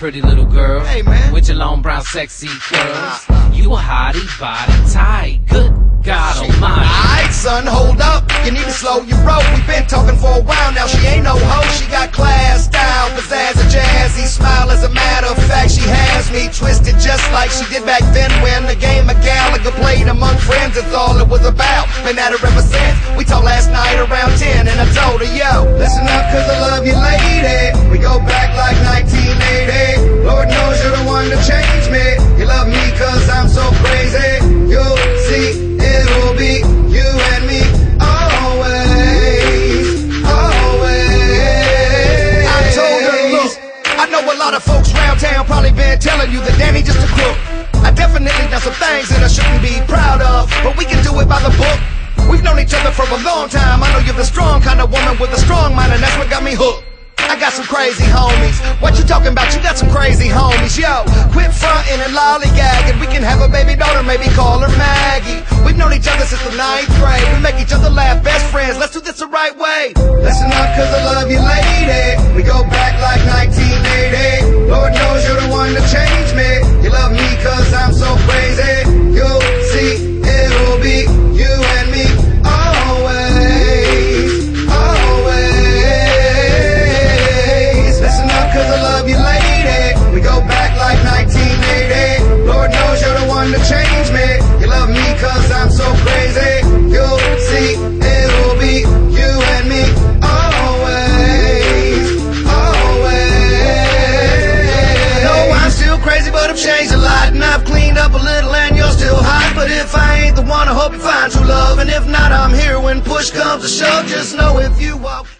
pretty little girl. Hey, man. With your long brown sexy curls. You a hottie, body tight. Good God almighty. Alright, son, hold up. You need to slow your roll. We've been talking for a while now. She ain't no hoe. She got class, style, pizzazz, a jazzy smile. As a matter of fact, she has me twisted just like she did back then when the game of Gallagher played among friends. That's all it was about. Been at her ever since. We talked last night around 10 and I told her, yo, listen up cause I love you, lady. We go back like 1980. Lord knows you're the one to change me. You love me cause I'm so crazy. You'll see. It'll be you and me always, always. I told her, look, I know a lot of folks around town probably been telling you that Danny just a crook. I definitely done some things that I shouldn't be proud of, but we can do it by the book. We've known each other for a long time. I know you're the strong kind of woman with a strong mind, and that's what got me hooked. I got some crazy homies. What you talking about? You got some crazy homies. Yo, quit frontin' and lollygagging. We can have a baby daughter, maybe call her Maggie. We've known each other since the 9th grade. We make each other laugh, best friends. Let's do this the right way. Listen up, cause I love you, lady. We go back like 1980. Lord knows you're the one to change me. You love me cause I'm so crazy. You'll see, it'll be you and me always, always. Cause I love you, lady. We go back like 1980. Lord knows you're the one to change me. You love me cause I'm so crazy. You'll see, it'll be you and me always, always. No, I'm still crazy but I've changed a lot. And I've cleaned up a little and you're still hot. But if I ain't the one, I hope you find true love. And if not, I'm here when push comes to shove. Just know if you walk